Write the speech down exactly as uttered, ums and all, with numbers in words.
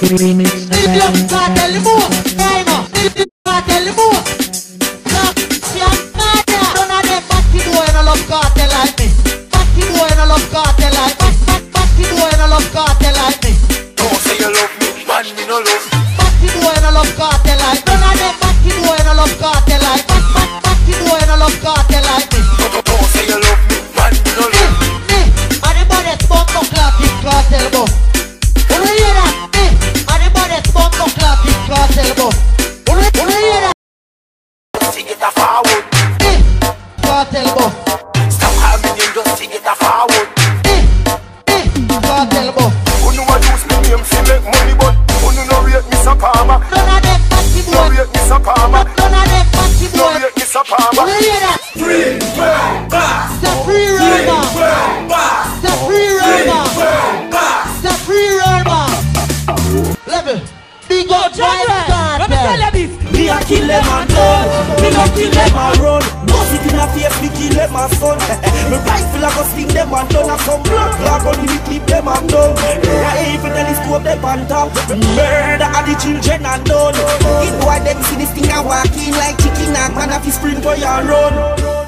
Remix. Big love cartel the most. Timer. Big cartel the most. Look, young cartel. None of them batty boy no love cartel like me. Batty boy no love cartel like me. Batty boy no love cartel like me. Don't say you love me, man, me no love. Batty boy no love cartel like me. None of them batty boy no love cartel like me. Batty boy no love cartel like me. Don't say you love me, man, me no love. Me, and the body bump no clapping cartel bo. Wanna hear that? Me, and the body bump no clapping cartel bo. Wanna hear that? Sing it a forward. Me, cartel bo. Stop having him, just sing it a forward. Me, me, cartel bo. Who know I use me name to make money, but who know rate me some palmer. None of them batty No boy. rate me some palmer. None of them batty No boy. rate me some palmer. Wanna hear that? Free world boss. The free roll man. World boss. The free roll man. World boss. The free roll man. Level. Big up Giant Let me tell Cartel. you this. Me a kill them and done. Me no kill them and run. Bust it in a face, me kill them and son. Me rifle a go sting them and done. And some blood clot on me keep them and done. Yeah, even the scope them on top. Murder of the children and done. It boy them see this thing a walking like chicken and man a fi sprint for your run.